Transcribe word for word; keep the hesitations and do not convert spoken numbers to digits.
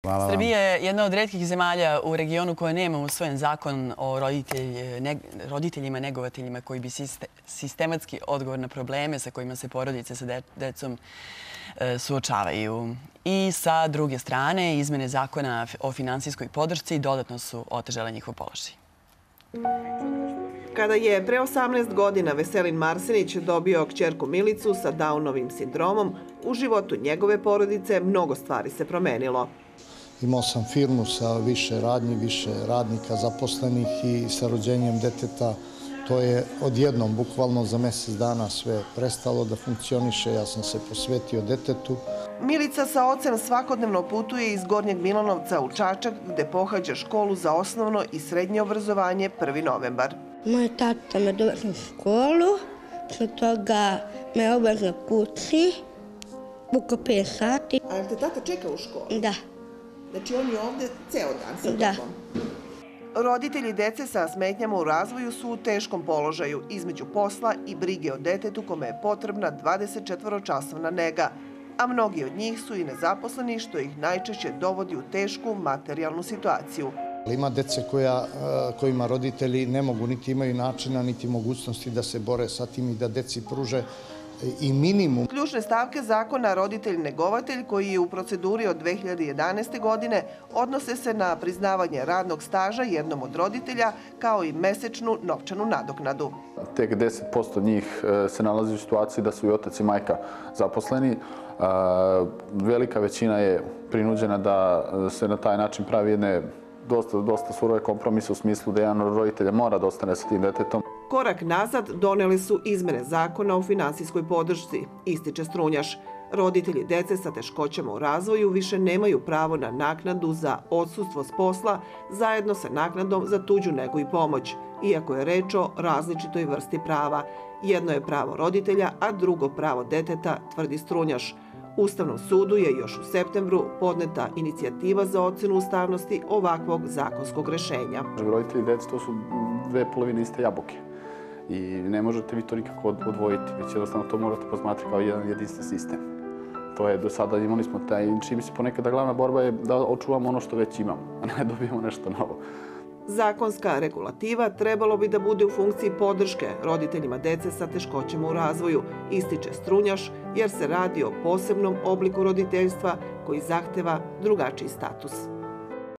Hvala vam. Srbija je jedna od retkih zemalja u regionu koja nema usvojen zakon o roditeljima, negovateljima koji bi sistematski odgovor na probleme sa kojima se porodice sa decom suočavaju. I sa druge strane, izmene zakona o finansijskoj podršci dodatno su otežale njihov položaj. Kada je pre osamnaest godina Veselin Marsenić dobio kćerku Milicu sa Downovim sindromom, u životu njegove porodice mnogo stvari se promenilo. Imao sam firmu sa više radnji, više radnika zaposlenih i sa rođenjem deteta to je odjednom, bukvalno za mjesec dana sve prestalo da funkcioniše. Ja sam se posvetio detetu. Milica sa ocem svakodnevno putuje iz Gornjeg Milanovca u Čačak gde pohađa školu za osnovno i srednje obrazovanje prvi novembar. Moj tata me doveze u školu, sa toga me obaveze kući, oko pet sati. A jel te tata čeka u školu? Da. Znači on je ovdje ceo dan sa Da. tobom? Roditelji dece sa smetnjama u razvoju su u teškom položaju između posla i brige o detetu kome je potrebna dvadesetčetvoročasovna nega, a mnogi od njih su i nezaposleni što ih najčešće dovodi u tešku materijalnu situaciju. Ima dece koja, kojima roditelji ne mogu, niti imaju načina, niti mogućnosti da se bore sa tim i da deci pruže i minimum. Ključne stavke zakona roditelj-negovatelj koji je u proceduri od dve hiljade jedanaeste. godine odnose se na priznavanje radnog staža jednom od roditelja kao i mesečnu novčanu nadoknadu. Tek deset posto njih se nalazi u situaciji da su i otac i majka zaposleni. Velika većina je prinuđena da se na taj način pravi jedne dosta, dosta surove kompromise u smislu da jedan od roditelja mora da ostane sa tim detetom. Korak nazad doneli su izmene zakona o finansijskoj podršci, ističe Strunjaš. Roditelji dece sa teškoćama u razvoju više nemaju pravo na naknadu za odsustvo s posla zajedno sa naknadom za tuđu negu i pomoć, iako je reč o različitoj vrsti prava. Jedno je pravo roditelja, a drugo pravo deteta, tvrdi Strunjaš. Ustavnom sudu je još u septembru podneta inicijativa za ocenu ustavnosti ovakvog zakonskog rešenja. Roditelji i deca to su dve polovine iste jabuke i ne možete vi to nikako odvojiti, već jednostavno to morate posmatrati kao jedan jedinstven sistem. To je do sada imali smo taj, čini se ponekada glavna borba je da očuvamo ono što već imamo, a ne dobijemo nešto novo. Zakonska regulativa trebalo bi da bude u funkciji podrške roditeljima dece sa teškoćama u razvoju, ističe Strunjaš, jer se radi o posebnom obliku roditeljstva koji zahteva drugačiji status.